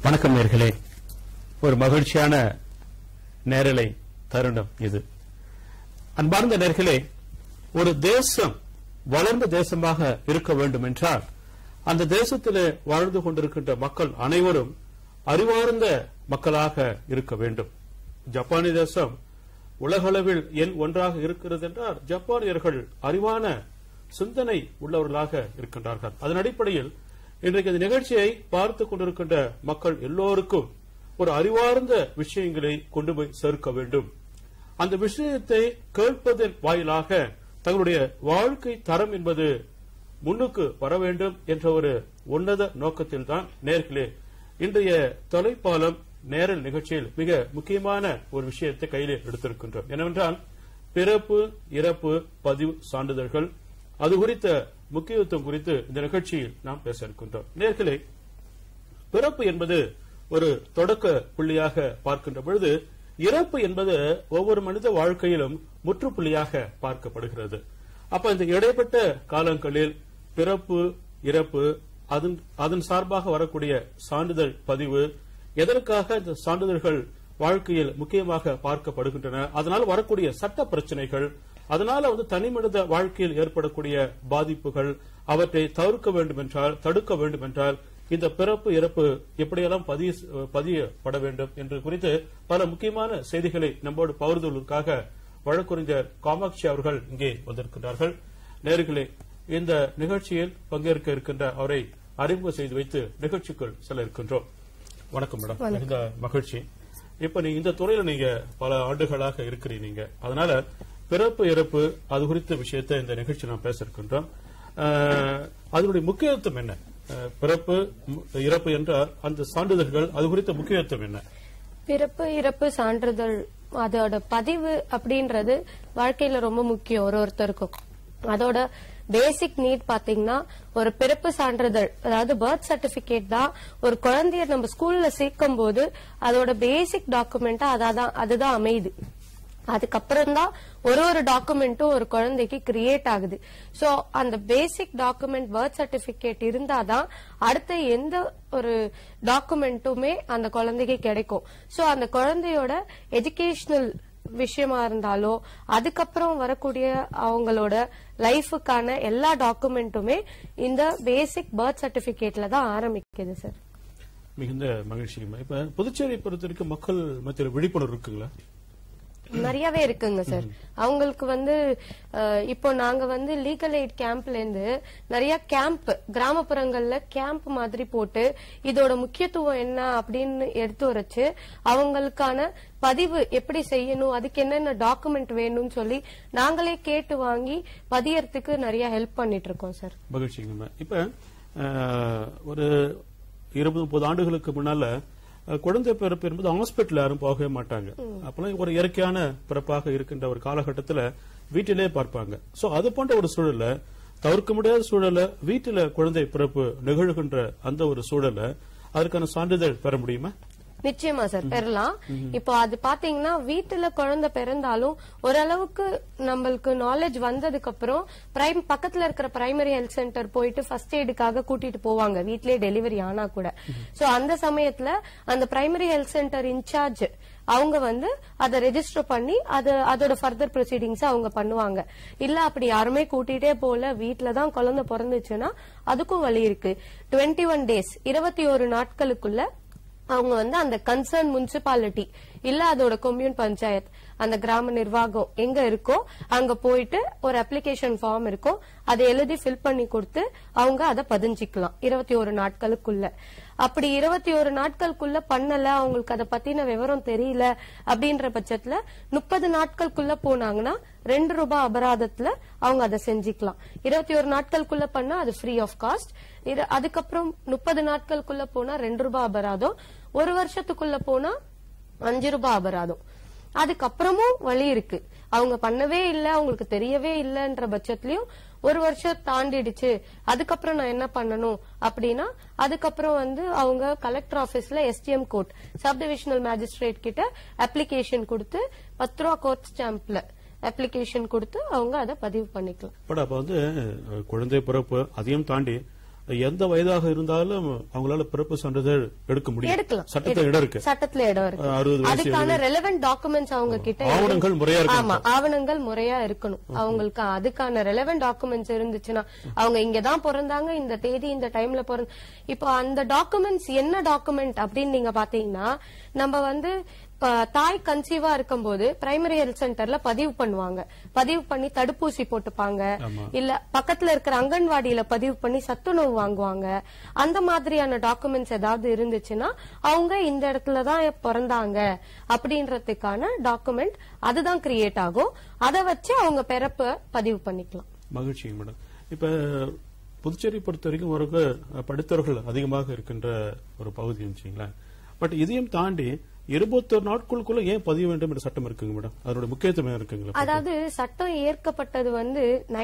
வணக்கம் நேயர்களே. ஒரு மகிழ்ச்சியான நேரலை தருணம் இது. அன்பார்ந்த நேயர்களே, ஒரு தேசம் வளர்ந்த தேசமாக இருக்க வேண்டும் என்றால் அந்த தேசத்திலே வாழ்ந்து கொண்டிருக்கின்ற மக்கள் அனைவரும் அறிவார்ந்த மக்களாக இருக்க வேண்டும். ஜப்பானிய தேசம் உலகளவில் எண் ஒன்றாக இருக்கிறது என்றால் ஜப்பானியர்கள் அறிவான சிந்தனை உள்ளவர்களாக இருக்கின்றார்கள். அதன் அடிப்படையில் இன்றைக்கு இந்த நிகழ்ச்சியை பார்த்துக் கொண்டிருக்கின்ற மக்கள் எல்லோருக்கும் ஒரு அறிவார்ந்த விஷயங்களை கொண்டு போய் சேர்க்க வேண்டும். அந்த விஷயத்தை கேட்பதன் வாயிலாக தங்களுடைய வாழ்க்கை தரம் என்பது முன்னுக்கு வர வேண்டும் என்ற ஒரு உன்னத நோக்கத்தில் தான் நேர்களே இன்றைய தொலைப்பாலம் நேரல் நிகழ்ச்சியில் மிக முக்கியமான ஒரு விஷயத்தை கையிலே எடுத்திருக்கின்றோம். என்னவென்றால் பிறப்பு இறப்பு பதிவு சான்றிதழ்கள், அது குறித்த முக்கியத்துவம் குறித்து இந்த நிகழ்ச்சியில் நாம் பேச இருக்கின்றோம். நேர்களே, பிறப்பு என்பது ஒரு தொடக்க புள்ளியாக பார்க்கின்ற பொழுது இறப்பு என்பது ஒவ்வொரு மனித வாழ்க்கையிலும் முற்றுப்புள்ளியாக பார்க்கப்படுகிறது. அப்ப இந்த இடைப்பட்ட காலங்களில் பிறப்பு இறப்பு அதன் சார்பாக வரக்கூடிய சான்றிதழ் பதிவு, எதற்காக இந்த சான்றிதழ்கள் வாழ்க்கையில் முக்கியமாக பார்க்கப்படுகின்றன, அதனால் வரக்கூடிய சட்ட பிரச்சனைகள், அதனால தனிமனித வாழ்க்கையில் ஏற்படக்கூடிய பாதிப்புகள், அவற்றை தவிர்க்க வேண்டும் என்றால் தடுக்க வேண்டும் என்றால் இந்த பிறப்பு இறப்பு எப்படியெல்லாம் பதியப்பட வேண்டும் என்று குறித்து பல முக்கியமான செய்திகளை நம்மோடு பகிர்ந்துள்ளதற்காக வழக்கறிஞர் காமாட்சி அவர்கள் இங்கே வந்திருக்கிறார்கள். நேயர்களே, இந்த நிகழ்ச்சியில் பங்கேற்க இருக்கின்ற அவரை அறிமுகம் செய்து வைத்து நிகழ்ச்சிக்குள் செல்ல இருக்கின்றோம். வணக்கம் மேடம். மிகுந்த மகிழ்ச்சி. இப்ப இந்த துறையில நீங்க பல ஆண்டுகளாக இருக்கிறீங்க. அதனால பிறப்பு இறப்பு அது குறித்த விஷயத்தை இந்த நிகழ்ச்சி நாம் பேச இருக்கின்றோம். அதனுடைய முக்கியத்துவம் என்ன? பிறப்பு இறப்பு என்றால் அந்த சான்றிதழ்கள் அது குறித்த முக்கியத்துவம் என்ன? பிறப்பு இறப்பு சான்றிதழ் அதோட பதிவு அப்படின்றது வாழ்க்கையில ரொம்ப முக்கியம் ஒருத்தருக்கும். அதோட பேசிக் நீட் பாத்தீங்கன்னா ஒரு பிறப்பு சான்றிதழ், அதாவது பர்த் சர்டிபிகேட் தான் ஒரு குழந்தைய நம்ம ஸ்கூல்ல சேர்க்கும் போது அதோட பேசிக் டாக்குமெண்டா அதுதான் அமையுது. அதுக்கப்புறம் தான் ஒரு டாக்குமெண்ட்டும் ஒரு குழந்தைக்கு கிரியேட் ஆகுது. சோ அந்த பேசிக் டாக்குமெண்ட் பர்த் சர்டிபிகேட் இருந்தாதான் அடுத்த எந்த ஒரு டாக்குமெண்ட்டுமே அந்த குழந்தைக்கு கிடைக்கும். சோ அந்த குழந்தையோட எஜுகேஷனல் விஷயமா இருந்தாலோ அதுக்கப்புறம் வரக்கூடிய அவங்களோட லைஃபுக்கான எல்லா டாக்குமெண்ட்டுமே இந்த பேசிக் பர்த் சர்டிபிகேட்ல தான் ஆரம்பிக்குது சார். மிகுந்த மகிழ்ச்சி. இப்ப புதுச்சேரி பொறுத்தவரைக்கு மக்கள் மத்தியில் விழிப்புணர்வு இருக்குங்களா? நிறையவே இருக்குங்க சார். அவங்களுக்கு இப்போ நாங்க லீகல் எய்ட் கேம்ப்ல இருந்து நிறைய கேம்ப் கிராமப்புறங்கள்ல கேம்ப் மாதிரி போட்டு இதோட முக்கியத்துவம் என்ன அப்படின்னு எடுத்து வச்சு அவங்களுக்கான பதிவு எப்படி செய்யணும், அதுக்கு என்னென்ன டாக்குமெண்ட் வேணும்னு சொல்லி நாங்களே கேட்டு வாங்கி பதியறதுக்கு நிறைய ஹெல்ப் பண்ணிட்டு இருக்கோம் சார். மகிழ்ச்சிங்க. இப்ப ஒரு 20-30 ஆண்டுகளுக்கு முன்னால குழந்தை பிறப்பு என்பது ஹாஸ்பிட்டல் யாரும் போகவே மாட்டாங்க. அப்பெல்லாம் ஒரு இயற்கையான பிறப்பாக இருக்கின்ற ஒரு காலகட்டத்தில் வீட்டிலே பார்ப்பாங்க. சோ அது போன்ற ஒரு சூழல்ல, தவிர்க்க முடியாத சூழல்ல வீட்டில குழந்தை பிறப்பு நிகழ்கின்ற அந்த ஒரு சூழல்ல அதற்கான சான்றிதழ் பெற முடியுமா? நிச்சயமா சார், பெறலாம். இப்போ அது பாத்தீங்கன்னா வீட்டுல குழந்தை பிறந்தாலும் ஓரளவுக்கு நம்மளுக்கு நாலேஜ் வந்ததுக்கு அப்புறம் பக்கத்துல இருக்கிற பிரைமரி ஹெல்த் சென்டர் போயிட்டு ஃபர்ஸ்ட் எய்டுக்காக கூட்டிட்டு போவாங்க, வீட்லயே டெலிவரி ஆனா கூட. சோ அந்த சமயத்துல அந்த பிரைமரி ஹெல்த் சென்டர் இன்சார்ஜ் அவங்க அதை ரெஜிஸ்டர் பண்ணி அதோட ஃபர்தர் ப்ரொசீடிங்ஸ் அவங்க பண்ணுவாங்க. இல்ல அப்படி யாருமே கூட்டிட்டே போல வீட்டுலதான் குழந்தை பிறந்துச்சுன்னா அதுக்கும் வழி இருக்கு. 21 days 21 நாட்களுக்குள்ள அவங்க அந்த கன்சர்ன் முனிசிபாலிட்டி இல்ல அதோட கொம்யூன் பஞ்சாயத் அந்த கிராம நிர்வாகம் எங்க இருக்கோ அங்க போயிட்டு ஒரு அப்ளிகேஷன் ஃபார்ம் இருக்கும், அதை எழுதி ஃபில் பண்ணி கொடுத்து அவங்க அதை பதிஞ்சிக்கலாம் 21 நாட்களுக்குள்ள. அப்படி 21 நாட்களுக்குள்ள பண்ணல, அவங்களுக்கு அதை பத்தின விவரம் தெரியல அப்படின்ற பட்சத்துல 30 நாட்களுக்குள்ள போனாங்கன்னா ₹2 அபராதத்துல அவங்க அதை செஞ்சுக்கலாம். 21 நாட்களுக்குள்ள பண்ணா அது ஃப்ரீ ஆஃப் காஸ்ட். அதுக்கப்புறம் 30 நாட்களுக்குள்ள போனா ₹2 அபராதம், 1 வருஷத்துக்குள்ள போனா ₹5 அபராதம். அதுக்கப்புறமும் வழி இருக்கு. அவங்க பண்ணவே இல்ல, அவங்களுக்கு தெரியவே இல்லன்ற பட்சத்திலயும் 1 வருஷம் தாண்டிடுச்சு, அதுக்கப்புறம் நான் என்ன பண்ணணும் அப்படின்னா அதுக்கப்புறம் அவங்க கலெக்டர் ஆபீஸ்ல SDM court sub divisional magistrate கிட்ட அப்ளிகேஷன் கொடுத்து 10 ரூபா கோர்ட் ஸ்டாம்ப்ல அப்ளிகேஷன் கொடுத்து அவங்க அதை பதிவு பண்ணிக்கலாம். அப்ப குழந்தை பிறப்பு அதையும் தாண்டி எந்த வயதாக இருந்தாலும் அவங்களால பிறப்பு சான்றிதழ் எடுக்க முடியும். சட்டத்துல இடம் இருக்கு. சட்டத்துல இடம் இருக்கு. அதுக்கான ரெலவென்ட் டாக்குமெண்ட்ஸ் அவங்க கிட்ட ஆவணங்கள் முறையா இருக்கு. ஆமா, ஆவணங்கள் முறையா இருக்கணும். அவங்களுக்கு அதுக்கான ரெலவென்ட் டாக்குமெண்ட்ஸ் இருந்துச்சுன்னா அவங்க இங்கதான் பிறந்தாங்க, இந்த தேதி இந்த டைம்ல பிறந்த. இப்போ அந்த டாக்குமெண்ட்ஸ் என்ன டாக்குமெண்ட் அப்படின்னு நீங்க பாத்தீங்கன்னா, நம்ம வந்து தாய் கன்சீவா இருக்கும்போது பிரைமரி ஹெல்த் சென்டர்ல பதிவு பண்ணுவாங்க. பதிவு பண்ணி தடுப்பூசி போட்டுப்பாங்க, இல்ல பக்கத்துல இருக்கிற அங்கன்வாடியில பதிவு பண்ணி சத்துணவு வாங்குவாங்க. அந்த மாதிரியான டாக்குமெண்ட்ஸ் ஏதாவது இருந்துச்சுன்னா அவங்க இந்த இடத்துலதான் பிறந்தாங்க அப்படின்றதுக்கான டாக்குமெண்ட் அதுதான் கிரியேட் ஆகும். அதை வச்சு அவங்க பிறப்ப பதிவு பண்ணிக்கலாம். மகிழ்ச்சி மேடம். இப்ப புதுச்சேரி பொறுத்த வரைக்கும் ஒரு படித்தவர்கள் அதிகமாக இருக்கின்ற ஒரு பகுதி இருந்துச்சுங்களேன். பட் இதையும் தாண்டி 21 நாட்களுக்குள்ள ஏன் பதிய வேண்டும் என்ற சட்டம் இருக்குங்க மேடம்? அதோட முக்கியத்துவம் இருக்குங்களா? அதாவது சட்டம் ஏற்கப்பட்டது வந்து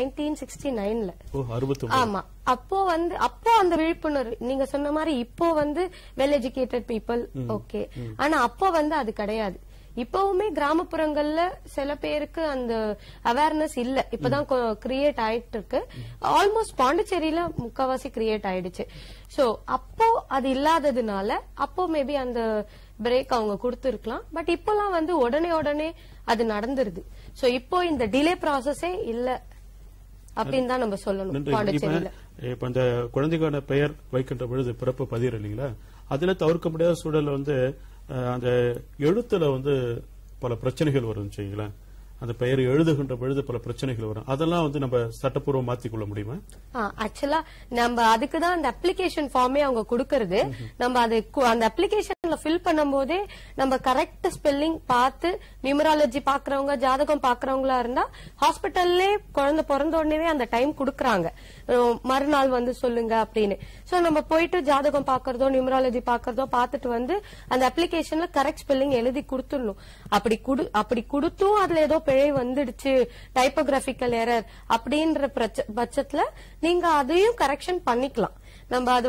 1969ல. ஆமா, அப்போ அந்த விழிப்புணர்வு நீங்க சொன்ன மாதிரி இப்போ வந்து வெல் எஜுகேட்டட் பீப்புள் ஓகே, ஆனா அப்போ அது கிடையாது. இப்பவுமே கிராமப்புறங்கள்ல சில பேருக்கு அந்த அவேர்னஸ் இல்ல, இப்பதான் கிரியேட் ஆயிட்டு இருக்கு. ஆல்மோஸ்ட் பாண்டிச்சேரியில முக்காவாசி கிரியேட் ஆயிடுச்சு. சோ அப்போ அது இல்லாததுனால அப்போ மேபி அந்த பிரேக் அவங்க கொடுத்திருக்கலாம். பட் இப்பெல்லாம் உடனே அது நடந்துருது. சோ இப்போ இந்த டிலே ப்ராசஸே இல்ல அப்படின்னு தான் நம்ம சொல்லணும் பாண்டிச்சேரியில. இப்ப இந்த குழந்தைக்கான பெயர் வைக்கின்ற பொழுது பிறப்பு பதிவு இல்லைங்களா, அதுல தவிர்க்க முடியாத சூழல்ல அந்த எழுத்துல பல பிரச்சனைகள் வரும் செய்யுங்களேன். அந்த பெயர் எழுதுகின்ற பொழுது பல பிரச்சனைகள் வரும். அதெல்லாம் நம்ம சட்டப்பூர்வம் மாத்திக்கொள்ள முடியுமா? ஆக்சுவலா நம்ம அதுக்குதான் அந்த அப்ளிகேஷன் ஃபார்மே அவங்க கொடுக்கறது. நம்ம அந்த அப்ளிகேஷன்ல ஃபில் பண்ணும் போதே நம்ம கரெக்ட் ஸ்பெல்லிங் பார்த்து, நியூமராலஜி பாக்குறவங்க, ஜாதகம் பாக்குறவங்களா இருந்தா ஹாஸ்பிட்டல்லே குழந்தை பிறந்த உடனே அந்த டைம் கொடுக்கறாங்க, மறுநாள் சொல்லுங்க அப்படின்னு. சோ நம்ம போயிட்டு ஜாதகம் பாக்குறதோ நியூமராலஜி பாக்குறதோ பார்த்துட்டு அந்த அப்ளிகேஷன்ல கரெக்ட் ஸ்பெல்லிங் எழுதி கொடுத்துடணும். அப்படி கொடுத்தும் அதுல ஏதோ பிழை வந்துடுச்சு, டைப்போகிராபிக்கல் எரர் அப்படின்ற பட்சத்துல நீங்க அதையும் கரெக்ஷன் பண்ணிக்கலாம். நம்ம அது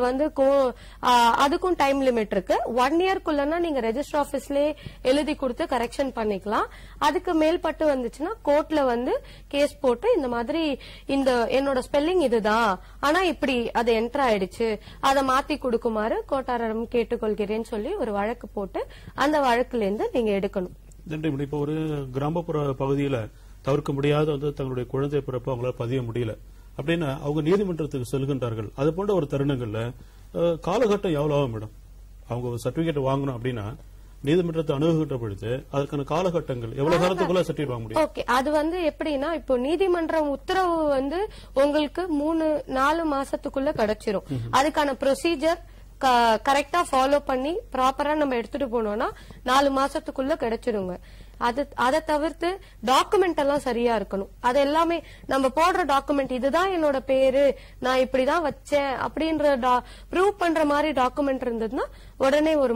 அதுக்கும் டைம் லிமிட் இருக்கு. 1 இயர்க்குள்ளனா நீங்க ரெஜிஸ்டர் ஆபீஸ்லயே எழுதி கொடுத்து கரெக்ஷன் பண்ணிக்கலாம். அதுக்கு மேல்பட்டு வந்துச்சுன்னா கோர்ட்ல கேஸ் போட்டு இந்த மாதிரி இந்த என்னோட ஸ்பெல்லிங் இதுதான், ஆனா இப்படி அது என்டர் ஆயிடுச்சு, அதை மாத்தி கொடுக்குமாறு கோட்டாரம் கேட்டுக்கொள்கிறேன்னு சொல்லி ஒரு வழக்கு போட்டு அந்த வழக்குல இருந்து நீங்க எடுக்கணும். இப்ப ஒரு கிராமப்புற பகுதியில தவிர்க்க முடியாத தங்களுடைய குழந்தை பிறப்பு அவங்களால பதிய முடியல அப்படின்னா அவங்க நீதிமன்றத்துக்கு செல்கின்றார்கள். அது போன்ற ஒரு தருணங்கள்ல காலகட்டம் எவ்வளவு ஆகும் மேடம்? அவங்க சர்டிபிகேட் வாங்கணும் அப்படின்னா நீதிமன்றத்தை அணுகுகின்ற பொழுது அதுக்கான காலகட்டங்கள் எவ்வளவு காலத்துக்குள்ள சர்டிபிகேட் வாங்க முடியும்? ஓகே, அது எப்படின்னா இப்போ நீதிமன்றம் உத்தரவு உங்களுக்கு 3-4 மாசத்துக்குள்ள கிடைச்சிரும். அதுக்கான ப்ரொசீஜர் கரெக்டா ஃபாலோ பண்ணி ப்ராப்பரா நம்ம எடுத்துட்டு போனோம்னா 4 மாசத்துக்குள்ள கிடைச்சிருங்க. அதை தவிர்த்து டாக்குமெண்ட் எல்லாம் சரியா இருக்கணும். அது எல்லாமே நம்ம போடுற டாக்குமெண்ட் இதுதான் என்னோட பேரு, நான் இப்படிதான் வச்சேன் அப்படின்ற ப்ரூவ் பண்ற மாதிரி டாக்குமெண்ட் இருந்ததுன்னா உடனே ஒரு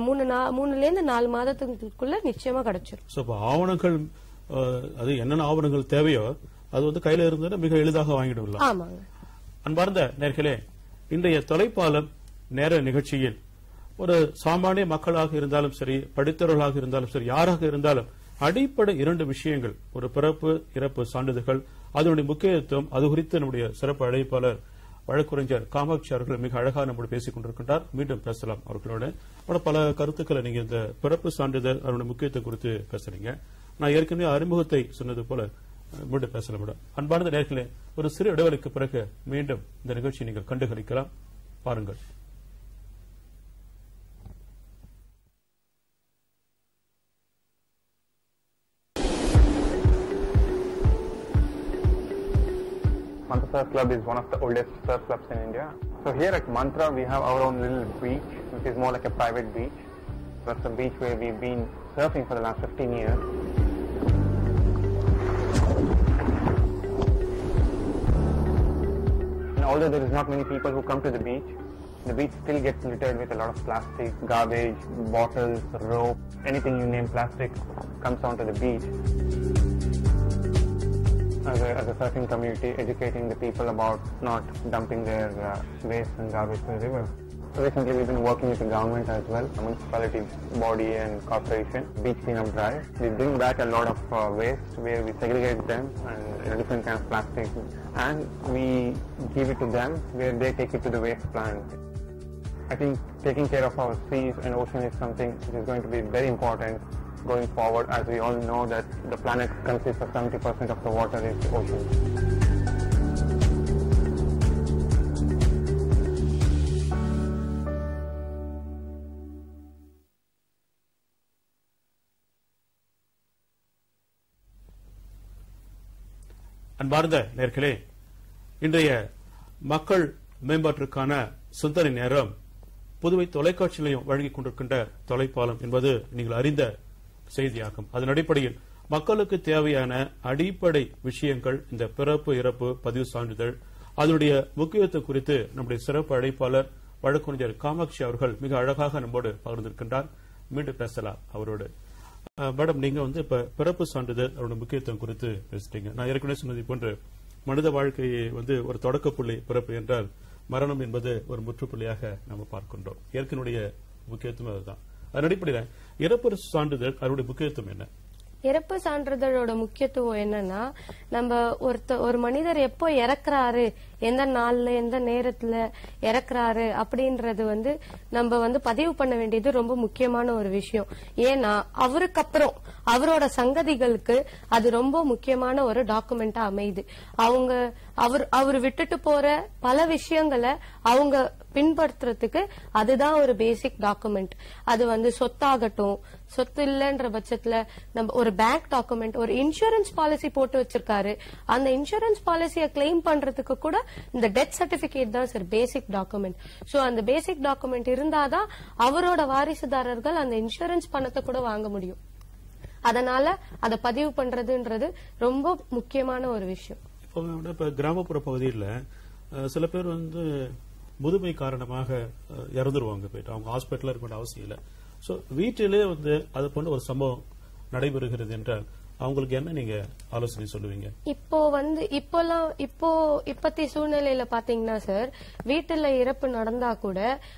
3-4 மாதத்துக்குள்ள நிச்சயமா கிடைச்சிடும். ஆவணங்கள் அது என்னென்ன ஆவணங்கள் தேவையோ அது கையில இருந்ததுன்னா மிக எளிதாக வாங்கிடுவோம். ஆமாங்க. அன்பார்ந்த நேயர்களே, இன்றைய தொலைப்பாலம் நேர நிகழ்ச்சியில் ஒரு சாமானிய மக்களாக இருந்தாலும் சரி, படித்தவர்களாக இருந்தாலும் சரி, யாராக இருந்தாலும் அடிப்படை 2 விஷயங்கள், ஒரு பிறப்பு இறப்பு சான்றிதழ்கள், அதனுடைய முக்கியத்துவம், அது குறித்து நம்முடைய சிறப்பு அழைப்பாளர் வழக்குரைஞர் காமாட்சி அவர்கள் மிக அழகாக நம்மோடு பேசிக் கொண்டிருக்கின்றார். மீண்டும் பேசலாம் அவர்களோட. பல கருத்துக்களை நீங்க இந்த பிறப்பு சான்றிதழ் அதனுடைய முக்கியத்துவம் குறித்து பேசுறீங்க. நான் ஏற்கனவே அறிமுகத்தை சொன்னது போல மீண்டும் பேசலாம் மேடம். அன்பார்ந்த நேயர்களே, ஒரு சிறு இடைவெளிக்கு பிறகு மீண்டும் இந்த நிகழ்ச்சியை நீங்கள் கண்டுகளிக்கலாம். பாருங்கள். Mantra Surf Club is one of the oldest surf clubs in India. So here at Mantra we have our own little beach, which is more like a private beach. That's a beach where we've been surfing for the last 15 years. And although there is not many people who come to the beach still gets littered with a lot of plastic, garbage, bottles, rope, anything you name plastic comes onto the beach. As a surfing community, educating the people about not dumping their waste and garbage to the river. Recently, we've been working with the government as well, the municipality body and corporation, beach cleanup drive. We bring back a lot of waste where we segregate them and different kind of plastic, and we give it to them where they take it to the waste plant. I think taking care of our seas and ocean is something which is going to be very important going forward, as we all know that the planet consists of 70% of the water is ocean. அன்பார்ந்த நேயர்களே, இன்றைய மக்கள் மேம்பாட்டிற்கான சிந்தனை நேரம் புதுவை தொலைக்காட்சியிலையும் வழங்கிக் கொண்டிருக்கின்ற தொலைப்பாலம் என்பது நீங்கள் அறிந்த செய்தியாகும். அதன் அடிப்படையில் மக்களுக்கு தேவையான அடிப்படை விஷயங்கள், இந்த பிறப்பு இறப்பு பதிவு சான்றிதழ், அதனுடைய முக்கியத்துவம் குறித்து நம்முடைய சிறப்பு அழைப்பாளர் வழக்கறிஞர் காமாட்சி அவர்கள் மிக அழகாக நம்மோடு பகிர்ந்திருக்கின்றார். மீண்டும் பேசலாம் அவரோடு. மேடம், நீங்க இப்ப பிறப்பு சான்றிதழ் அதோட முக்கியத்துவம் குறித்து பேசிட்டீங்க. நான் ஏற்கனவே சொன்னது போன்று மனித வாழ்க்கையை ஒரு தொடக்க புள்ளி பிறப்பு என்றால் மரணம் என்பது ஒரு முற்றுப்புள்ளியாக நம்ம பார்க்கின்றோம். இயற்கையினுடைய முக்கியத்துவம் அதுதான். அதன் அடிப்படையில் இறப்பு சான்றிதழ் அதனுடைய முக்கியத்துவம் என்ன? இறப்பு சான்றிதழோட முக்கியத்துவம் என்னன்னா, நம்ம ஒரு மனிதர் எப்போ இறக்குறாரு, எந்த நாள்ல எந்த நேரத்துல இறக்குறாரு அப்படின்றது நம்ம பதிவு பண்ண வேண்டியது ரொம்ப முக்கியமான ஒரு விஷயம். ஏன்னா அவருக்கு அப்புறம் அவரோட சங்கதிகளுக்கு அது ரொம்ப முக்கியமான ஒரு டாக்குமெண்டா அமையுது. அவர் விட்டுட்டு போற பல விஷயங்களை அவங்க பின்பற்றுறதுக்கு அதுதான் ஒரு பேசிக் டாக்குமெண்ட். அது சொத்தாகட்டும், சொத்து இல்லைன்ற பட்சத்துல நம்ம ஒரு பேங்க் டாக்குமெண்ட், ஒரு இன்சூரன்ஸ் பாலிசி போட்டு வச்சிருக்காரு, அந்த இன்சூரன்ஸ் பாலிசியை கிளைம் பண்றதுக்கு கூட இந்த டெத் சர்டிபிகேட் தான் சார் பேசிக் டாக்குமெண்ட். சோ அந்த பேசிக் டாக்குமெண்ட் இருந்தாதான் அவரோட வாரிசுதாரர்கள் அந்த இன்சூரன்ஸ் பணத்தை கூட வாங்க முடியும். அதனால அதை பதிவு பண்றதுன்றது ரொம்ப முக்கியமான ஒரு விஷயம். இப்ப கிராமப்புற பகுதியில் சில பேர் முதுமை காரணமாக இறந்துருவாங்க, போயிட்டு அவங்க ஹாஸ்பிட்டல் இருக்க வேண்டிய அவசியம் இல்லை. சோ வீட்டிலே அதை போன்ற ஒரு சம்பவம் நடைபெறுகிறது என்றால் அவங்களுக்கு என்ன நீங்க ஆலோசனை சொல்லுவீங்க? இப்பத்தி சூழ்நிலையில பாத்தீங்கன்னா சார், வீட்டுல இறப்பு நடந்தா கூட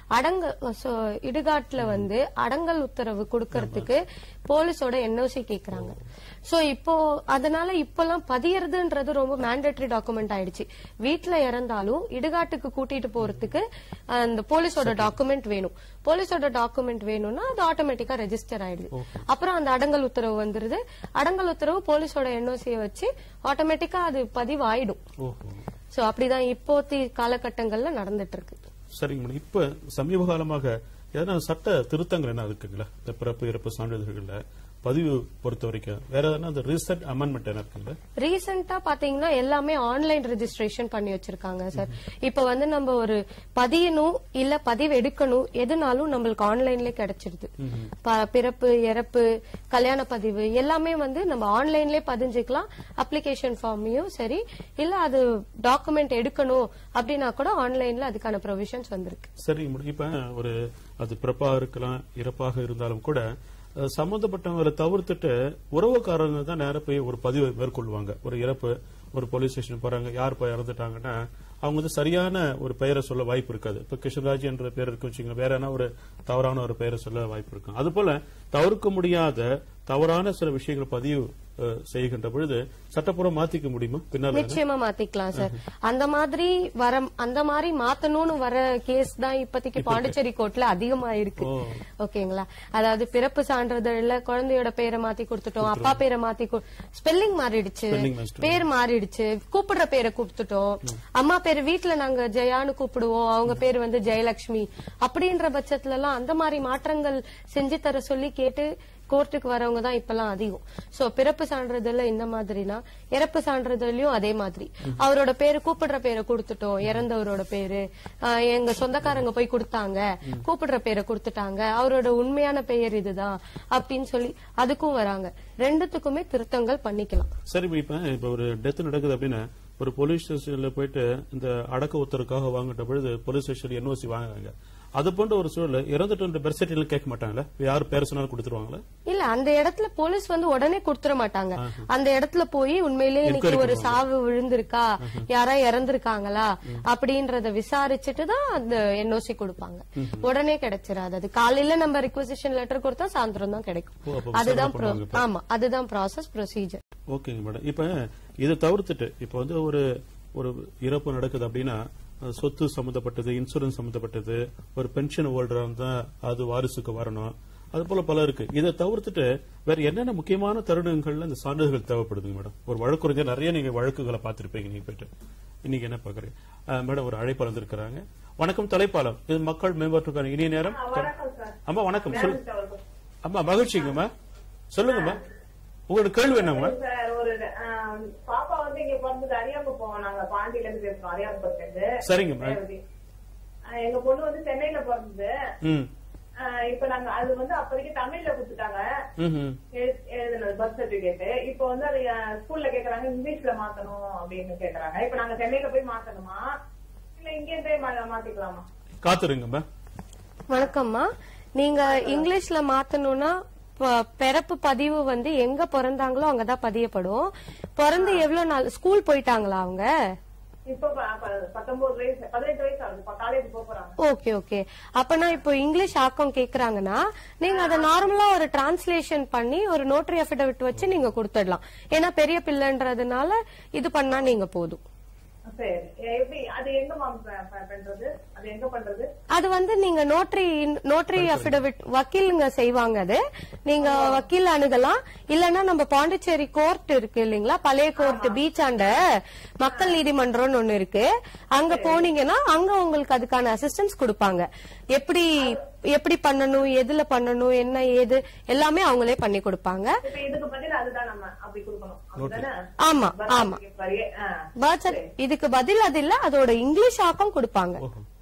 இடுகாட்டுல அடங்கல் உத்தரவு கொடுக்கறதுக்கு போலீஸோட என்ஓசி கேக்குறாங்க. சோ அதனால இப்பெல்லாம் பதியறதுன்றது ரொம்ப மேண்டேட்டரி டாக்குமெண்ட் ஆயிடுச்சு. வீட்டுல இறந்தாலும் இடுகாட்டுக்கு கூட்டிட்டு போறதுக்கு அந்த போலீஸோட டாக்குமெண்ட் வேணும். போலீஸோட டாக்குமெண்ட் வேணும்னா அது ஆட்டோமேட்டிக்கா ரெஜிஸ்டர் ஆயிடுது. அப்புறம் அந்த அடங்கல் உத்தரவு வந்துருது. அடங்கல் உத்தரவு போலீஸோட என்ஓசியை வச்சு ஆட்டோமேட்டிக்கா அது பதிவு ஆயிடும். சோ அப்படிதான் இப்போத்தி காலகட்டங்கள்ல நடந்துட்டு இருக்கு. சரிங்க. இப்ப சமீப காலமாக ஏதாவது சட்ட திருத்தங்கள் என்ன இருக்குங்களா இந்த பிறப்பு இறப்பு சான்றிதழ்கள்ல பதிவு பொறுத்த வரைக்கும்? வேற ஏதாவது ரீசெண்ட் அமெண்ட்மெண்ட் என்ன இருக்குங்களா? ரீசெண்டா பாத்தீங்கன்னா எல்லாமே ஆன்லைன் ரெஜிஸ்ட்ரேஷன் பண்ணி வச்சிருக்காங்க சார். இப்ப நம்ம ஒரு பதியணும் இல்ல பதிவு எடுக்கணும் எதுனாலும் நம்மளுக்கு ஆன்லைன்லயே கிடைச்சிருது. பிறப்பு இறப்பு கல்யாண பதிவு எல்லாமே நம்ம ஆன்லைன்லயே பதிஞ்சுக்கலாம். அப்ளிகேஷன் ஃபார்மையும் சரி, இல்ல அது டாக்குமெண்ட் எடுக்கணும் அப்படின்னா கூட ஆன்லைன்ல அதுக்கான ப்ரொவிஷன்ஸ் வந்திருக்கு. சரி. இப்ப அது பிறப்பாக இருக்கலாம் இறப்பாக இருந்தாலும் கூட சம்பந்தப்பட்டவங்களை தவிர்த்துட்டு உறவுக்காரங்க தான் நேரம் போய் ஒரு பதிவை மேற்கொள்வாங்க. ஒரு இறப்பு, ஒரு போலீஸ் ஸ்டேஷன் போறாங்க, யார் போய் இறந்துட்டாங்கன்னா அவங்க சரியான ஒரு பெயரை சொல்ல வாய்ப்பு இருக்காது. இப்ப கிருஷ்ணராஜ் என்ற பெயர் இருக்கு வச்சுங்க, வேற என்ன ஒரு தவறான ஒரு பெயரை சொல்ல வாய்ப்பு இருக்கும். அது போல தவிர்க்க முடியாத தவறான சில விஷயங்கள் பதிவு செய்கின்ற பொழுது சட்டப்பூர்வம் மாத்திக்க முடியுமா? பின்னால் நிச்சயமா மாத்திக்கலாம் சார். அந்த மாதிரி மாத்தணும்னு வர கேஸ் தான் இப்போதைக்கு பாண்டிச்சேரி கோர்ட்ல அதிகமா இருக்கு. ஓகேங்களா? அதாவது பிறப்பு சான்றிதழ்ல குழந்தையோட பேரை மாத்தி கொடுத்துட்டோம், அப்பா பேரை மாத்தி ஸ்பெல்லிங் மாறிடுச்சு, பேர் மாறிடுச்சு, கூப்பிடுற பேரை கொடுத்துட்டோம், அம்மா பேரு வீட்டுல நாங்க ஜெயான்னு கூப்பிடுவோம், அவங்க பேர் ஜெயலட்சுமி, அப்படின்ற பட்சத்துல எல்லாம் அந்த மாதிரி மாற்றங்கள் செஞ்சு தர சொல்லி கேட்டு கோர்ட்டுக்கு வரவங்க தான் இப்பெல்லாம் அதிகம். சோ பிறப்பு சான்றிதழ்ல இந்த மாதிரினா இறப்பு சான்றிதழ்லயும் அதே மாதிரி அவரோட பேரு கூப்பிடுற பேரை கொடுத்துட்டோம், இறந்தவரோட பேரு எங்க சொந்தக்காரங்க போய் கொடுத்தாங்க, கூப்பிடுற பேரை கொடுத்துட்டாங்க, அவரோட உண்மையான பெயர் இதுதான் அப்படின்னு சொல்லி அதுக்கும் வராங்க. ரெண்டுத்துக்குமே திருத்தங்கள் பண்ணிக்கலாம். சரி. இப்ப ஒரு டெத் நடக்குது அப்படின்னா ஒரு போலீஸ் ஸ்டேஷன்ல போயிட்டு இந்த அடக்க உத்தரவுக்காக வாங்கிட்ட பொழுது போலீஸ் ஸ்டேஷன் என்ஓசி வாங்குறாங்க. அது போன்ற ஒரு சூழல் இறந்துட்டு பெர்த் சர்டிபிகேட் கேட்க மாட்டாங்களா? யாரு பேர் சொன்னாலும் கொடுத்துருவாங்களா? இல்ல, அந்த இடத்துல போலீஸ் வந்து உடனே கொடுத்துட மாட்டாங்க. அந்த இடத்துல போய் உண்மையிலேயே இன்னைக்கு ஒரு சாவு விழுந்திருக்கா, யாரா இறந்திருக்காங்களா அப்படின்றத விசாரிச்சுட்டு தான் அந்த என்ஓசி கொடுப்பாங்க. உடனே கிடைச்சிடாது. அது காலையில நம்ம ரிக்வசிஷன் லெட்டர் கொடுத்தா சாயந்தரம் தான் கிடைக்கும். அதுதான் ஆமா, அதுதான் ப்ராசஸ் ப்ரொசீஜர். ஓகேங்க மேடம். இப்ப இதை தவிர்த்துட்டு இப்ப வந்து ஒரு இறப்பு நடக்குது அப்படின்னா சொத்து சம்பந்தப்பட்டது, இன்சூரன்ஸ் சம்பந்தப்பட்டது, ஒரு பென்ஷன் ஹோல்டரா இருந்தா அது வாரிசுக்கு வரணும், அது போல பல இருக்கு. இதை தவிர்த்துட்டு வேற என்னென்ன முக்கியமான தருணங்கள்ல இந்த சான்றிதழ்கள் தேவைப்படுதுங்க மேடம்? ஒரு வழக்குரைஞர் நிறைய நீங்க வழக்குகளை பார்த்திருப்பீங்க, நீங்க போயிட்டு இன்னைக்கு என்ன பாக்குறீங்க மேடம்? ஒரு அழைப்பாளர் வந்திருக்கிறாங்க. வணக்கம் தலைப்பாளம், இது மக்கள் மேம்பாட்டுக்கான இனிய நேரம். அம்மா வணக்கம், சொல்லுங்க. அம்மா மகிழ்ச்சிங்கம்மா, சொல்லுங்கம்மா, உங்களோட கேள்வி என்னம்மா? பாப்பா வந்து இங்க பிறந்தது அரியாப்பு போவோம், நாங்க பாண்டியில இருந்து பேசுறோம், அரியாப்புல இருந்து. சரிங்கம்மா. எங்க பொண்ணு வந்து சென்னையில பிறந்தது. இப்ப நாங்க அது வந்து அப்போதைக்கு தமிழ்ல கொடுத்துட்டாங்க எழுதுனது பர்த் சர்டிபிகேட். இப்ப வந்து அது ஸ்கூல்ல கேக்குறாங்க இங்கிலீஷ்ல மாத்தணும் அப்படின்னு கேக்குறாங்க. இப்ப நாங்க சென்னையில போய் மாத்தணுமா இல்ல இங்க இருந்தே மாத்திக்கலாமா? காத்துருங்கம்மா. வணக்கம்மா. நீங்க இங்கிலீஷ்ல மாத்தணும்னா பிறப்பு பதிவு வந்து எங்க பிறந்தாங்களோ அங்கதான் பதியப்படும். பிறந்து எவ்வளவு நாள் ஸ்கூல் போயிட்டாங்களா அவங்க? Okay okay. அப்பனா இப்போ இங்கிலீஷ் ஆக்கம் கேக்குறாங்கன்னா நீங்க அதை நார்மலா ஒரு டிரான்ஸ்லேஷன் பண்ணி ஒரு நோட்டரி அஃபிடவிட் வச்சு நீங்க கொடுத்துடலாம். ஏன்னா பெரிய பிள்ளைன்றதுனால இது பண்ணா நீங்க போதும். அது வந்து நீங்க நோட்டரி அஃபிடவிட் வக்கீலுங்க செய்வாங்க. அது நீங்க வக்கீல் அணுகலாம். இல்லன்னா நம்ம பாண்டிச்சேரி கோர்ட் இருக்கு இல்லீங்களா, பழைய கோர்ட் பீச்சாண்ட மக்கள் நீதிமன்றம்னு ஒண்ணு இருக்கு. அங்க போனீங்கன்னா அங்க உங்களுக்கு அதுக்கான அசிஸ்டன்ஸ் கொடுப்பாங்க. எப்படி பண்ணணும், எதுல பண்ணணும், என்ன ஏது எல்லாமே அவங்களே பண்ணி கொடுப்பாங்க. ஆமா ஆமா. இதுக்கு பதில் அது இல்ல, அதோட இங்கிலீஷ் ஆக்கம் கொடுப்பாங்க.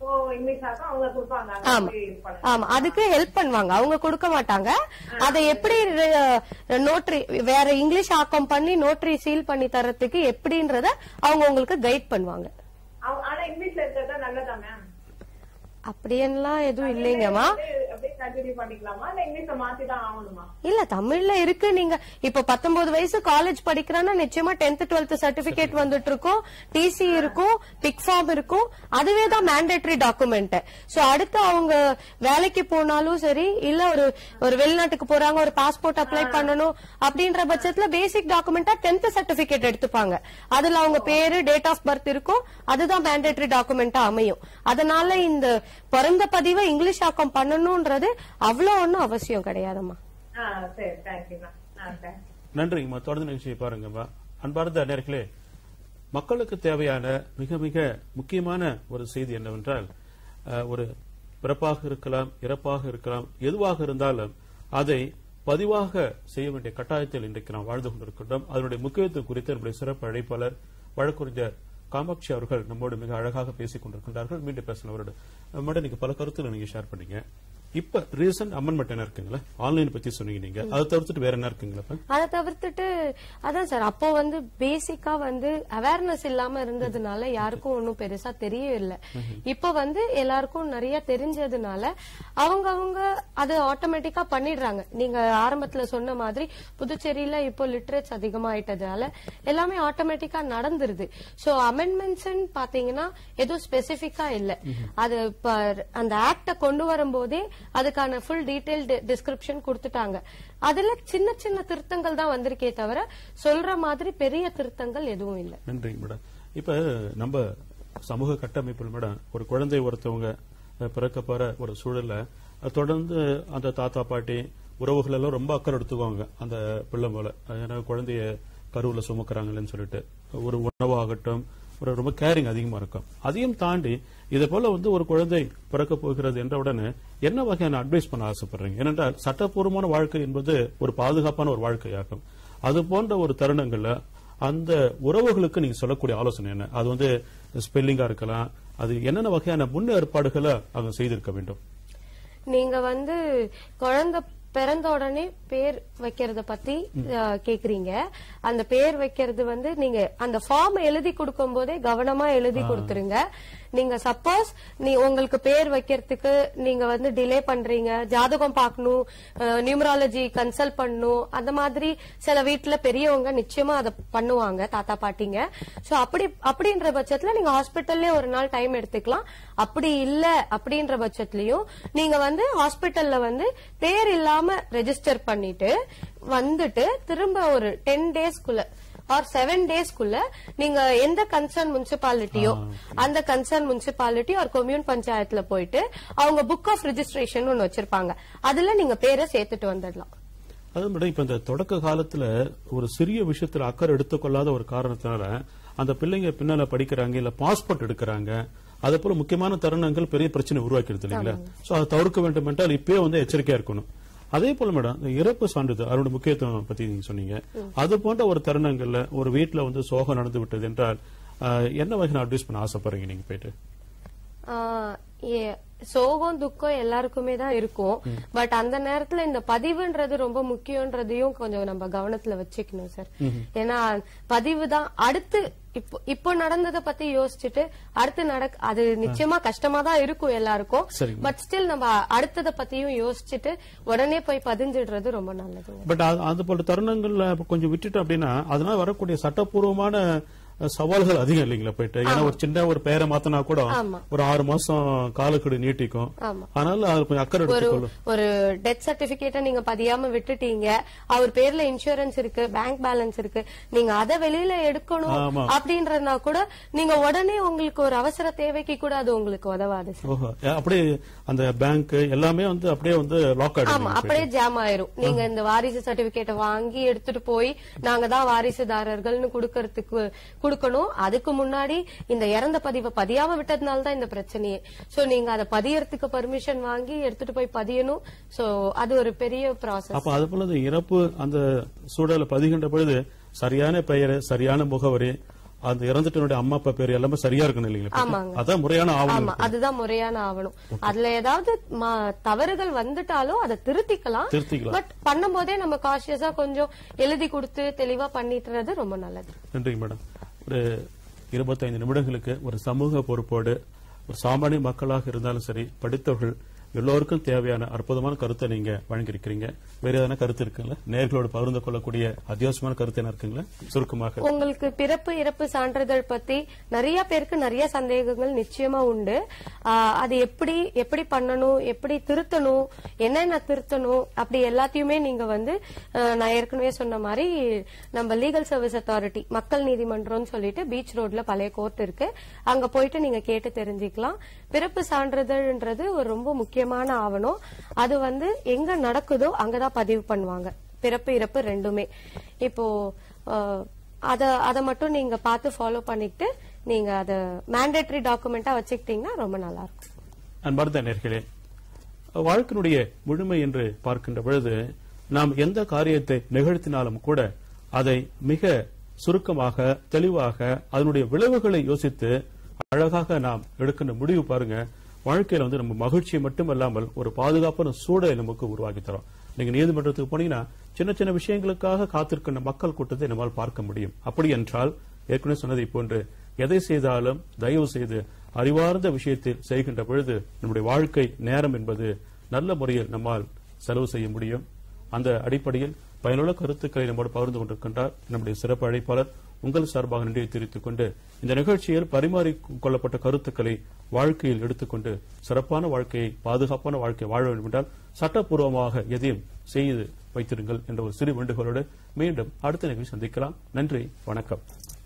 ஆமா, அதுக்கு ஹெல்ப் பண்ணுவாங்க. அவங்க கொடுக்க மாட்டாங்க. அதை எப்படி நோட்டரி வேற இங்கிலீஷ் ஆக்கம் பண்ணி நோட்டரி சீல் பண்ணி தரத்துக்கு எப்படின்றத அவங்க உங்களுக்கு கைட் பண்ணுவாங்க. அப்படியெல்லாம் எதுவும் இல்லைங்கம்மா. இல்ல, தமிழ்ல இருக்கு. நீங்க இப்ப 19 வயசு காலேஜ் படிக்கிறேன்னா நிச்சயமா 10th 12th சர்டிபிகேட் வந்துட்டு இருக்கும், டிசி இருக்கும், பிக் ஃபார்ம் இருக்கும். அதுவே தான் மேண்டேட்டரி டாக்குமெண்ட். சோ அடுத்து அவங்க வேலைக்கு போனாலும் சரி, இல்ல ஒரு வெளிநாட்டுக்கு போறாங்க, ஒரு பாஸ்போர்ட் அப்ளை பண்ணணும் அப்படின்ற பட்சத்துல பேசிக் டாக்குமெண்டா 10th சர்டிபிகேட் எடுத்துப்பாங்க. அதுல அவங்க பேரு, டேட் ஆஃப் பர்த் இருக்கும். அதுதான் மேண்டேட்டரி டாக்குமெண்டா அமையும். அதனால இந்த பிறந்த பதிவை இங்கிலீஷ் ஆக்கம் பண்ணணும்ன்றது அவ்வளவு ஒன்னும் அவசியம் கிடையாதுமா. நன்றிங்கம்மா. தொடர்ந்து நிகழ்ச்சியை பாருங்கம்மா. அன்பார்ந்த நேயர்களே, மக்களுக்கு தேவையான மிக மிக முக்கியமான ஒரு செய்தி என்னவென்றால், ஒரு பிறப்பாக இருக்கலாம், இறப்பாக இருக்கலாம், எதுவாக இருந்தாலும் அதை பதிவாக செய்ய வேண்டிய கட்டாயத்தில் இன்றைக்கு நாம் வாழ்ந்து கொண்டிருக்கின்றோம். அதனுடைய முக்கியத்துவம் குறித்து நம்முடைய சிறப்பு அழைப்பாளர் வழக்கறிஞர் காமாட்சி அவர்கள் நம்மோடு மிக அழகாக பேசிக் கொண்டிருக்கின்றார்கள். மீண்டும் பேசலாம் அவரோட. மேடம், நீங்க பல கருத்துக்களை நீங்க ஷேர் பண்ணீங்க. இப்ப ரீசன்ட் அமெண்ட்மெண்ட் என்ன இருக்குங்களா? ஆன்லைன் பத்தி சொன்னீங்க நீங்க. அதை தவிர்த்துட்டு வேற என்ன இருக்குங்களா? அதை தவிர்த்துட்டு அதான் சார், அப்போ வந்து பேசிக்கா வந்து அவேர்னஸ் இல்லாம இருந்ததுனால யாருக்கும் ஒன்னும் பெருசா தெரியவே இல்லை. இப்ப வந்து எல்லாருக்கும் நிறைய தெரிஞ்சதுனால அவங்க அது ஆட்டோமேட்டிக்கா பண்ணிடுறாங்க. நீங்க ஆரம்பத்துல சொன்ன மாதிரி புதுச்சேரியில இப்போ லிட்ரேட்ஸ் அதிகமாயிட்டதால எல்லாமே ஆட்டோமேட்டிக்கா நடந்துருது. சோ அமெண்ட்மெண்ட்ஸ் பாத்தீங்கன்னா எதுவும் ஸ்பெசிபிக்கா இல்ல. அது அந்த ஆக்ட கொண்டு வரும்போதே அதுக்கான ஃபுல் டீடைல் டிஸ்கிரிப்ஷன் கொடுத்துட்டாங்க. அதுல சின்ன சின்ன திருத்தங்கள் தான் வந்திருக்கே தவிர சொல்ற மாதிரி பெரிய திருத்தங்கள் எதுவும் இல்ல. நன்றி மேடம். இப்ப நம்ம சமூக கட்டமைப்பில் மேடம், ஒரு குழந்தை ஒருத்தவங்க பிறக்க போற ஒரு சூழல்ல தொடர்ந்து அந்த தாத்தா பாட்டி உறவுகள் எல்லாம் ரொம்ப அக்கறை எடுத்துக்குவாங்க அந்த பிள்ளை மேல. ஏன்னா குழந்தைய கருவுல சுமக்கிறாங்கன்னு சொல்லிட்டு ஒரு உணவாகட்டும், ஒரு ரொம்ப கேரிங் அதிகமா இருக்கும். அதையும் தாண்டி இதை போல வந்து ஒரு குழந்தை பிறக்க போகிறது என்ற உடனே என்ன வகையான அட்வைஸ் பண்ண ஆசைப்படுறீங்க? ஏனென்றால் சட்டப்பூர்வமான வாழ்க்கை என்பது ஒரு பாதுகாப்பான ஒரு வாழ்க்கையாகும். அது போன்ற ஒரு தருணங்கள்ல அந்த உறவுகளுக்கு நீங்க சொல்லக்கூடிய ஆலோசனை என்ன? அது வந்து ஸ்பெல்லிங்கா இருக்கலாம், அது என்னென்ன வகையான முன்னேற்பாடுகளை அவங்க செய்திருக்க வேண்டும்? நீங்க வந்து குழந்தை பிறந்த உடனே பேர் வைக்கிறத பத்தி கேக்குறீங்க. அந்த பேர் வைக்கிறது வந்து நீங்க அந்த ஃபார்ம் எழுதி கொடுக்கும் போதே கவனமா எழுதி கொடுத்துருங்க. நீங்க சப்போஸ் உங்களுக்கு பேர் வைக்கிறதுக்கு நீங்க வந்து டிலே பண்றீங்க, ஜாதகம் பார்க்கணும், நியூமராலஜி கன்சல்ட் பண்ணணும், அந்த மாதிரி சில வீட்டுல பெரியவங்க நிச்சயமா அதை பண்ணுவாங்க, தாத்தா பாட்டிங்க. சோ அப்படின்ற பட்சத்துல நீங்க ஹாஸ்பிட்டல்லே ஒரு நாள் டைம் எடுத்துக்கலாம். அப்படி இல்ல அப்படின்ற பட்சத்திலயும் நீங்க வந்து ஹாஸ்பிட்டல்ல வந்து பேர் இல்லாம ரெஜிஸ்டர் பண்ணிட்டு வந்துட்டு திரும்ப ஒரு 10 டேஸ்க்குள்ள ஆர் 7 டேஸ்க்குள்ள நீங்க எந்த கன்சர்ன் முனிசிபாலிட்டியோ அந்த கன்சர்ன் முனிசிபாலிட்டி ஒரு கொம்யூன் பஞ்சாயத்துல போயிட்டு அவங்க புக் ஆஃப் ரெஜிஸ்ட்ரேஷன் ஒன்னு வச்சிருப்பாங்க, அதுல நீங்க பேரை சேர்த்துட்டு வந்துடலாம். அது மேடம், இப்ப இந்த தொடக்க காலத்துல ஒரு சிறிய விஷயத்துல அக்கறை எடுத்துக்கொள்ளாத ஒரு காரணத்தினால அந்த பிள்ளைங்க பின்னால படிக்கிறாங்க, இல்ல பாஸ்போர்ட் எடுக்கிறாங்க, அதே போல முக்கியமான தருணங்கள் பெரிய பிரச்சனை உருவாக்கிறது இல்லைங்களா? சோ அதை தவிர்க்க வேண்டும் என்றால் இப்பயே வந்து எச்சரிக்கையா இருக்கணும். அதே போல மேடம், இந்த இறப்பு சான்றிதழ் அதோட முக்கியத்துவம் பத்தி நீங்க சொன்னீங்க. அது போன்ற ஒரு தருணங்கள்ல ஒரு வீட்டுல வந்து சோகம் நடந்து விட்டது என்றால் என்ன வகையான அட்வைஸ் பண்ண ஆசைப்படுறீங்க நீங்க போயிட்டு? சோகம் துக்கம் எல்லாருக்குமே தான் இருக்கும். பட் அந்த நேரத்துல இந்த பதிவுன்றது ரொம்ப முக்கியன்றதையும் கொஞ்சம் நம்ம கவனத்துல வச்சுக்கணும் சார். ஏன்னா பதிவு தான் அடுத்து இப்போ நடந்ததை பத்தி யோசிச்சுட்டு அடுத்து அது நிச்சயமா கஷ்டமா தான் இருக்கும் எல்லாருக்கும். பட் ஸ்டில் நம்ம அடுத்ததை பத்தியும் யோசிச்சுட்டு உடனே போய் பதிஞ்சிடுறது ரொம்ப நல்லது. பட் அது போல தருணங்கள்ல கொஞ்சம் விட்டுட்டு அப்படின்னா அதனால வரக்கூடிய சட்டப்பூர்வமான சவால்கள் அதிகம் இல்லைங்களா போயிட்டு? ஏன்னா ஒரு சின்ன ஒரு பேரை மாத்தினா கூட ஒரு 6 மாசம் காலக்கெடு நீட்டிக்கும். அதனால அது கொஞ்சம் அக்கறை எடுத்துக்கொள்ளும். ஒரு டெத் சர்டிபிகேட்டை நீங்க பதியாம விட்டுட்டீங்க, அவர் பேர்ல இன்சூரன்ஸ் இருக்கு, பேங்க் பேலன்ஸ் இருக்கு, நீங்க அதை வெளியில எடுக்கணும் அப்படின்றதுனா கூட நீங்க உடனே உங்களுக்கு ஒரு அவசர தேவைக்கு கூட அது உங்களுக்கு உதவாது. அப்படியே அந்த பேங்க் எல்லாமே வந்து அப்படியே வந்து லாக் ஆயிடும். அப்படியே ஜாம் ஆயிரும். நீங்க இந்த வாரிசு சர்டிபிகேட்டை வாங்கி எடுத்துட்டு போய் நாங்க தான் வாரிசுதாரர்கள்னு கொடுக்கணும். அதுக்கு முன்னாடி இந்த இறந்த பதிவை பதியாம விட்டதுனால தான் இந்த பிரச்சனையே. சோ நீங்க அதை பதியறதுக்கு பர்மிஷன் வாங்கி எடுத்துட்டு போய் பதியணும். சோ அது ஒரு பெரிய ப்ராசஸ். அப்ப அது போல இறப்பு அந்த சூழல பதிகின்ற பொழுது சரியான பெயர், சரியான முகவரி, அந்த இறந்துட்டனுடைய அம்மா அப்பா பேர் எல்லாமே சரியா இருக்கணும் இல்லைங்களா? அதான் முறையான ஆவணம். அதுதான் முறையான ஆவணம். அதுல ஏதாவது தவறுகள் வந்துட்டாலும் அதை திருத்திக்கலாம். பட் பண்ணும் போதே நம்ம காஷியஸா கொஞ்சம் எழுதி கொடுத்து தெளிவா பண்ணிட்டுறது ரொம்ப நல்லது. நன்றி மேடம். ஒரு 25 நிமிடங்களுக்கு ஒரு சமூக பொறுப்போடு ஒரு சாமானிய மக்களாக இருந்தாலும் சரி, படித்தவர்கள் எல்லோருக்கும் தேவையான அற்புதமான கருத்தை நீங்க வழங்கியிருக்கிறீங்க. வேற ஏதாவது கருத்து இருக்குங்களா? நேர்களோடு பகிர்ந்து கொள்ளக்கூடிய அத்தியாவசியமான கருத்து என்ன இருக்குங்களா? சுருக்கமாக உங்களுக்கு பிறப்பு இறப்பு சான்றிதழ் பத்தி நிறைய பேருக்கு நிறைய சந்தேகங்கள் நிச்சயமா உண்டு. அது எப்படி பண்ணணும், எப்படி திருத்தணும், என்னென்ன திருத்தணும், அப்படி எல்லாத்தையுமே நீங்க வந்து நான் ஏற்கனவே சொன்ன மாதிரி நம்ம லீகல் சர்வீஸ் அத்தாரிட்டி மக்கள் நீதிமன்றம்னு சொல்லிட்டு பீச் ரோட்ல பழைய கோர்ட் இருக்கு, அங்க போயிட்டு நீங்க கேட்டு தெரிஞ்சுக்கலாம். பிறப்பு சான்றிதழ்ன்றது ஒரு ரொம்ப முக்கியமான ஆவணம். அது வந்து எங்க நடக்குதோ அங்கதான் பதிவு பண்ணுவாங்க, பிறப்பு இறப்பு ரெண்டுமே. இப்போ அத மட்டும் நீங்க பார்த்து ஃபாலோ பண்ணிட்டு நீங்க அத மேண்டேட்டரி டாக்குமெண்டா வச்சுக்கிட்டீங்கன்னா ரொம்ப நல்லா இருக்கும். அன்பார்ந்த நேயர்களே, வாழ்க்கையினுடைய முழுமை என்று பார்க்கின்ற பொழுது நாம் எந்த காரியத்தை நிகழ்த்தினாலும் கூட அதை மிக சுருக்கமாக தெளிவாக அதனுடைய விளைவுகளை யோசித்து அழகாக நாம் எடுக்கின்ற முடிவு பாருங்க, வாழ்க்கையில வந்து நம்ம மகிழ்ச்சியை மட்டும் இல்லாமல் ஒரு பாதுகாப்பான சூழலை நமக்கு உருவாக்கி தரோம். நீங்க நீதிமன்றத்துக்கு போனீங்கன்னா சின்ன சின்ன விஷயங்களுக்காக காத்திருக்கின்ற மக்கள் கூட்டத்தை நம்மால் பார்க்க முடியும். அப்படி என்றால் ஏற்கனவே சொன்னதை போன்று எதை செய்தாலும் தயவு செய்து அறிவார்ந்த விஷயத்தில் செய்கின்ற பொழுது நம்முடைய வாழ்க்கை நேரம் என்பது நல்ல முறையில் நம்மால் செலவு செய்ய முடியும். அந்த அடிப்படையில் பயனுள்ள கருத்துக்களை நம்மோடு பகிர்ந்து கொண்டிருக்கின்றார் நம்முடைய சிறப்பு அழைப்பாளர். உங்கள் சார்பாக நன்றியை தெரிவித்துக் கொண்டு இந்த நிகழ்ச்சியில் பரிமாறிக்கொள்ளப்பட்ட கருத்துக்களை வாழ்க்கையில் எடுத்துக்கொண்டு சிறப்பான வாழ்க்கையை, பாதுகாப்பான வாழ்க்கையை வாழ வேண்டும் என்றால் சட்டப்பூர்வமாக எதையும் செய்து வைத்திருங்கள் என்ற ஒரு சிறு வேண்டுகோளோடு மீண்டும் அடுத்த நிகழ்ச்சி சந்திக்கலாம். நன்றி, வணக்கம்.